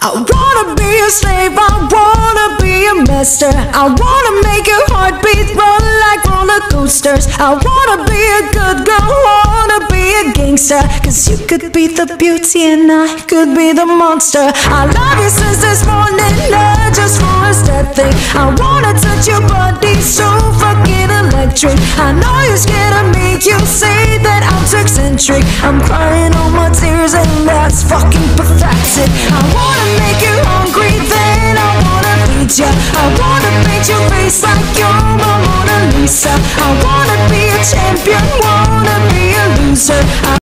I wanna be a slave, I wanna be a master. I wanna make your heartbeat run like roller coasters. I wanna be a good girl, wanna be a gangster. Cause you could be the beauty and I could be the monster. I love you since this morning, not just for a step thing. I wanna touch your body so fucking electric. I know you're scared of me, you say that I'm too eccentric. I'm crying all my tears and that's fucking pathetic. I wanna make you hungry, then I wanna feed ya. I wanna paint your face like you're my Mona Lisa. I wanna be a champion, wanna be a loser.